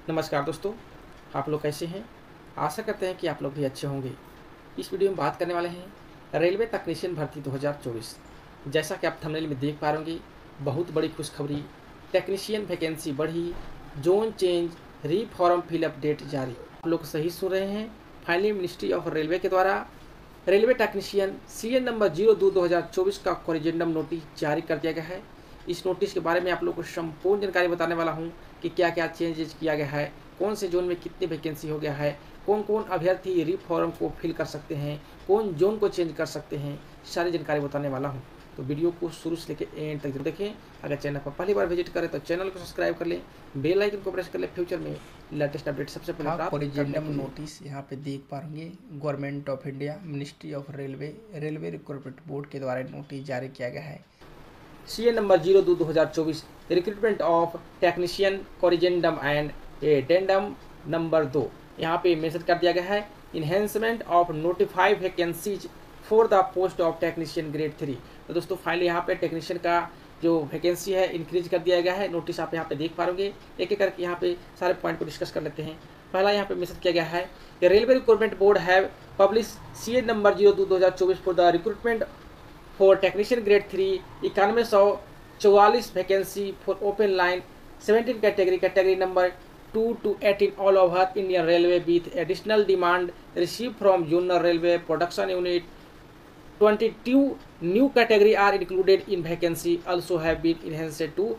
नमस्कार दोस्तों, आप लोग कैसे हैं। आशा करते हैं कि आप लोग भी अच्छे होंगे। इस वीडियो में बात करने वाले हैं रेलवे तकनीशियन भर्ती 2024। जैसा कि आप थंबनेल में देख पा रहे होंगे, बहुत बड़ी खुशखबरी, टेक्नीशियन वैकेंसी बढ़ी, zone change, re form fill up date जारी। आप लोग सही सुन रहे हैं। फाइनली मिनिस्ट्री ऑफ रेलवे के द्वारा रेलवे टेक्नीशियन CN नंबर 02/2024 का कोरिजेंडम नोटिस जारी कर दिया गया है। इस नोटिस के बारे में आप लोगों को संपूर्ण जानकारी बताने वाला हूं कि क्या क्या चेंजेज किया गया है, कौन से जोन में कितनी वैकेंसी हो गया है, कौन कौन अभ्यर्थी रीफॉर्म को फिल कर सकते हैं, कौन जोन को चेंज कर सकते हैं, सारी जानकारी बताने वाला हूँ। तो वीडियो को शुरू से लेकर एंड तक जरूर देखें। अगर चैनल पर पहली बार विजिट करें तो चैनल को सब्सक्राइब कर लें, बेल आइकन को प्रेस कर लें फ्यूचर में लेटेस्ट अपडेट सबसे पहले प्राप्त करने के लिए। नोटिस यहाँ पे देख पा रहे government of India, ministry of railway recruitment board के द्वारा नोटिस जारी किया गया है। CN number 02/2024 recruitment of technician corrigendum and addendum number 2 यहाँ पे मेंशन कर दिया गया है। Enhancement of notified vacancies for the post of technician grade 3। तो दोस्तों फाइनली यहाँ पे टेक्नीशियन का जो वैकेंसी है इंक्रीज कर दिया गया है। नोटिस आप यहाँ पे देख पा रहे, एक एक करके यहाँ पे सारे पॉइंट को डिस्कस कर लेते हैं। पहला यहाँ पे मेंशन किया गया है कि railway recruitment board have publish CN number 02/2024 for the recruitment for technician grade 3 9144 vacancy for open line 17 category number 2 to 18 all over Indian railway with additional demand receive from junior railway production unit 22 new category are included in vacancy also have been enhanced to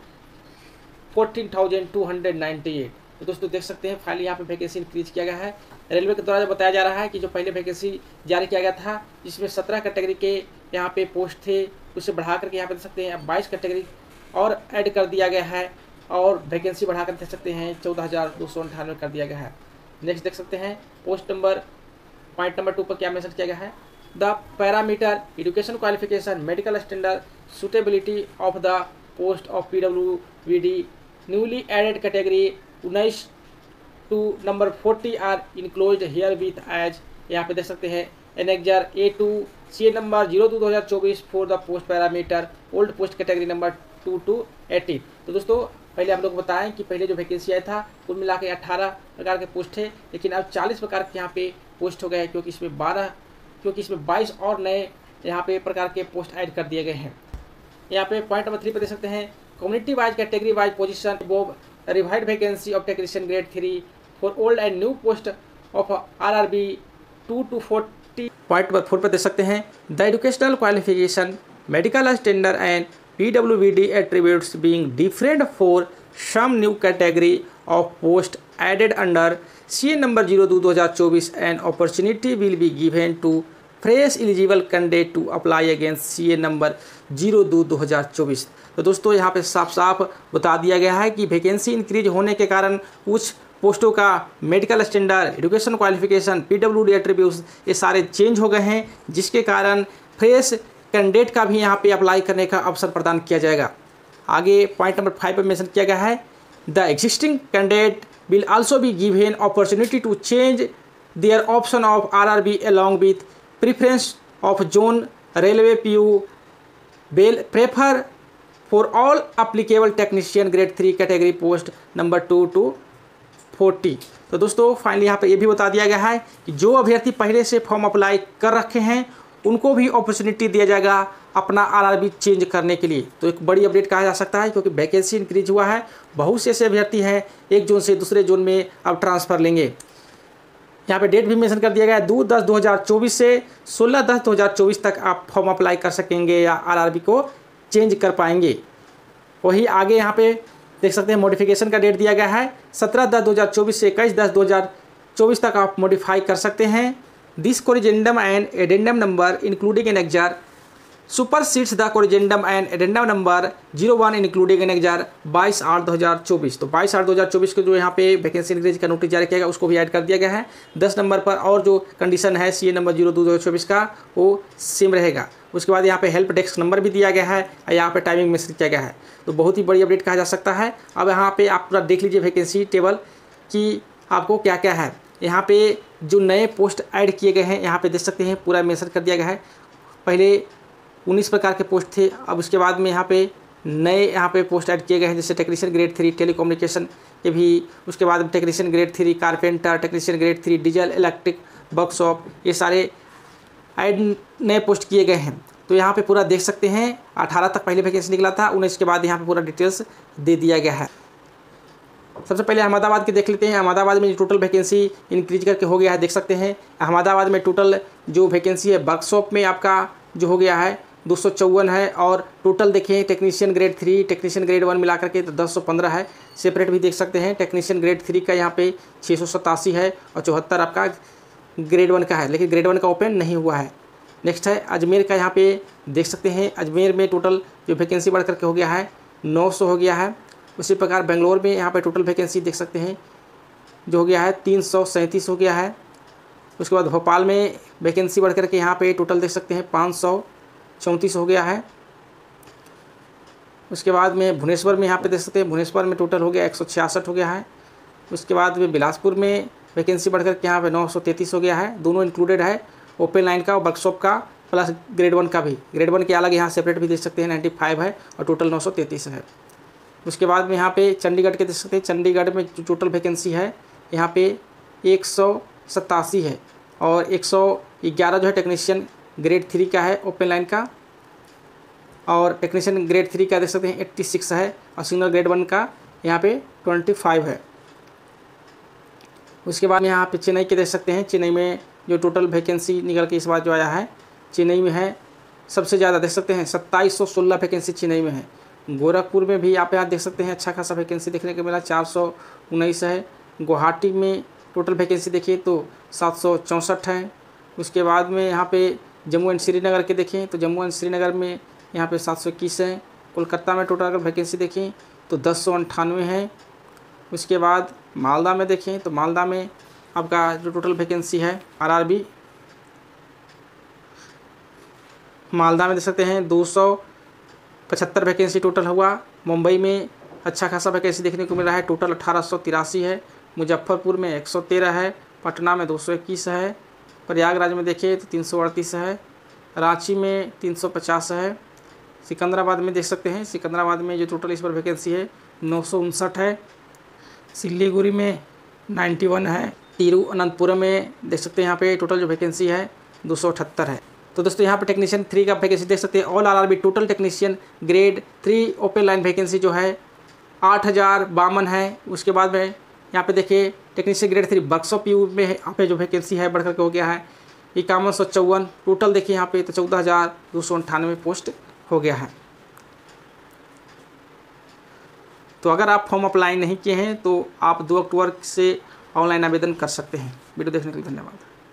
14,298। तो दोस्तों देख सकते हैं finally यहाँ पे vacancy increase किया गया है। रेलवे के द्वारा बताया जा रहा है कि जो पहले वैकेंसी जारी किया गया था जिसमें 17 कैटेगरी के यहाँ पे पोस्ट थे, उसे बढ़ा करके यहाँ पे देख सकते हैं अब 22 कैटेगरी और ऐड कर दिया गया है और वैकेंसी बढ़ा कर देख सकते हैं 14,298 कर दिया गया है। नेक्स्ट देख सकते हैं पोस्ट नंबर पॉइंट नंबर 2 पर क्या मेंशन किया गया है। The parameter education qualification medical standard suitability of the post of PWBD newly added category 19 to number 40 are enclosed here with as यहाँ पे देख सकते हैं annexure A2 CN number 02/2024 for the post parameter old post category number 2 to 18। तो दोस्तों पहले हम लोग बताएं कि पहले जो वैकेंसी आया था कुल मिला के 18 प्रकार के पोस्ट थे, लेकिन अब 40 प्रकार के यहाँ पे पोस्ट हो गए हैं क्योंकि इसमें 22 और नए यहाँ पे प्रकार के पोस्ट ऐड कर दिए गए हैं। यहाँ पे पॉइंट नंबर 3 पे देख सकते हैं community wise category wise position bob revised vacancy of technician grade 3 for old and new post of RRB 2 to 40। Point number 4 पे देख सकते हैं the educational qualification medical standard and PWBD attributes being different for some new category of post added under CN number 02/2024 an opportunity will be given to fresh eligible candidate to apply against CN number 02/2024। तो दोस्तों यहाँ पे साफ साफ बता दिया गया है कि वैकेंसी इंक्रीज होने के कारण कुछ पोस्टों का medical standard, education qualification, PWD attributes ये सारे चेंज हो गए हैं, जिसके कारण फ्रेश कैंडिडेट का भी यहाँ पे अप्लाई करने का अवसर प्रदान किया जाएगा। आगे पॉइंट नंबर 5 पर मेंशन किया गया है the existing candidate will also be given opportunity to change their option of RRB along with preference of zone railway PU bell prefer for all applicable technician grade 3 category post number 2 to 40। तो दोस्तों finally यहाँ पे ये भी बता दिया गया है कि जो अभ्यर्थी पहले से फॉर्म अप्लाई कर रखे हैं उनको भी अपॉर्चुनिटी दिया जाएगा अपना RRB चेंज करने के लिए। तो एक बड़ी अपडेट कहा जा सकता है क्योंकि वैकेंसी इंक्रीज हुआ है, बहुत से ऐसे अभ्यर्थी हैं एक जोन से दूसरे जोन में अब ट्रांसफ़र लेंगे। यहाँ पे डेट भी मेंशन कर दिया गया है 2/10/2024 से 16/10/2024 तक आप फॉर्म अप्लाई कर सकेंगे या RRB को चेंज कर पाएंगे। वही आगे यहाँ पे देख सकते हैं मॉडिफिकेशन का डेट दिया गया है 17/10/2024 से 21/10/2024 तक आप मॉडिफाई कर सकते हैं। This corrigendum and addendum number including annexure supersedes the corrigendum and addendum number 01 including annexure 22/8/2024। तो 22/8/2024 को जो यहाँ पे वैकेंसी इंक्रीज का नोटिस जारी किया गया उसको भी ऐड कर दिया गया है। 10 नंबर पर और जो कंडीशन है CN नंबर 02/2024 का वो सेम रहेगा। उसके बाद यहाँ पे हेल्प डेस्क नंबर भी दिया गया है और यहाँ पे टाइमिंग मेंशन किया गया है। तो बहुत ही बड़ी अपडेट कहा जा सकता है। अब यहाँ पे आप पूरा देख लीजिए वैकेंसी टेबल कि आपको क्या क्या है। यहाँ पे जो नए पोस्ट ऐड किए गए हैं यहाँ पे देख सकते हैं पूरा मेंशन कर दिया गया है। पहले 19 प्रकार के पोस्ट थे, अब उसके बाद में यहाँ पे नए यहाँ पे पोस्ट ऐड किए गए हैं जैसे टेक्नीशियन ग्रेड 3 टेलीकम्युनिकेशन के भी, उसके बाद technician grade 3 carpenter, technician grade 3 diesel electric workshop, ये सारे ऐड नए पोस्ट किए गए हैं। तो यहाँ पे पूरा देख सकते हैं 18 तक पहले वैकेंसी निकला था, 19 के बाद यहाँ पे पूरा डिटेल्स दे दिया गया है। सबसे पहले अहमदाबाद की देख लेते हैं। अहमदाबाद में टोटल वैकेंसी इंक्रीज करके हो गया है, देख सकते हैं अहमदाबाद में टोटल जो वैकेंसी है वर्कशॉप में आपका जो हो गया है 254 है, और टोटल देखें टेक्नीशियन ग्रेड 3 टेक्नीशियन ग्रेड 1 मिला करके तो 1015 है। सेपरेट भी देख सकते हैं टेक्नीशियन ग्रेड 3 का यहाँ पे 687 है और 74 आपका ग्रेड 1 का है, लेकिन ग्रेड 1 का ओपन नहीं हुआ है। नेक्स्ट है अजमेर का, यहाँ पे देख सकते हैं अजमेर में टोटल जो वैकेंसी बढ़ करके हो गया है 900 हो गया है। उसी प्रकार बेंगलोर में यहाँ पे टोटल वैकेंसी देख सकते हैं जो हो गया है 337 हो गया है। उसके बाद भोपाल में वैकेंसी बढ़ करके यहाँ पे टोटल देख सकते हैं 534 हो गया है। उसके बाद में भुवनेश्वर में यहाँ पे देख सकते हैं भुवनेश्वर में टोटल हो गया 166 हो गया है। उसके बाद में बिलासपुर में वैकेंसी बढ़ करके यहाँ पे 933 हो गया है। दोनों इंक्लूडेड है, ओपन लाइन का और वर्कशॉप का प्लस ग्रेड 1 का भी। ग्रेड 1 के अलग यहाँ सेपरेट भी देख सकते हैं 95 है और टोटल 933 है। उसके बाद में यहाँ पे चंडीगढ़ के देख सकते हैं, चंडीगढ़ में जो टोटल वैकेंसी है यहाँ पे 187 है और 111 जो है टेक्नीशियन ग्रेड 3 का है ओपन लाइन का, और टेक्नीशियन ग्रेड 3 का देख सकते हैं 86 है और सिग्नल ग्रेड 1 का यहाँ पे 25 है। उसके बाद में यहाँ पे चेन्नई के देख सकते हैं, चेन्नई में जो टोटल वैकेंसी निकल के इस बार जो आया है चेन्नई में है सबसे ज़्यादा देख सकते हैं 2716 वैकेंसी चेन्नई में है। गोरखपुर में भी आप यहाँ देख सकते हैं अच्छा खासा वैकेंसी देखने को मिला 419 है। गुवाहाटी में टोटल वैकेंसी देखिए तो 764 है। उसके बाद में यहाँ पे जम्मू एंड श्रीनगर के देखें तो जम्मू एंड श्रीनगर में यहाँ पे 721 है। कोलकाता में टोटल अगर वैकेंसी देखें तो 1098 है। उसके बाद मालदा में देखें तो मालदा में आपका जो टोटल वैकेंसी है आरआरबी मालदा में देख सकते हैं 275 वैकेंसी टोटल हुआ। मुंबई में अच्छा खासा वैकेंसी देखने को मिला है, टोटल 1883 है। मुजफ्फरपुर में 113 है, पटना में 221 है, प्रयागराज में देखिए तो 338 है, रांची में 350 है, सिकंदराबाद में देख सकते हैं सिकंदराबाद में जो टोटल इस पर वैकेंसी है 959 है, सिलीगुड़ी में 91 है, तिरुवनंतपुरम में देख सकते हैं यहाँ पे टोटल जो वैकेंसी है 278 है। तो दोस्तों यहाँ पे टेक्नीशियन 3 का वैकेंसी देख सकते हैं all RRB total technician grade 3 open line vacancy जो है 8052 है। उसके बाद में यहाँ पे देखिए टेक्नीशियन ग्रेड 3 वर्कशॉप यू में यहाँ पे जो वैकेंसी है बढ़कर के हो गया है 5154 टोटल देखिए यहाँ पे तो 14298 पोस्ट हो गया है। तो अगर आप फॉर्म अप्लाई नहीं किए हैं तो आप 2 अक्टूबर से ऑनलाइन आवेदन कर सकते हैं। वीडियो देखने के लिए धन्यवाद।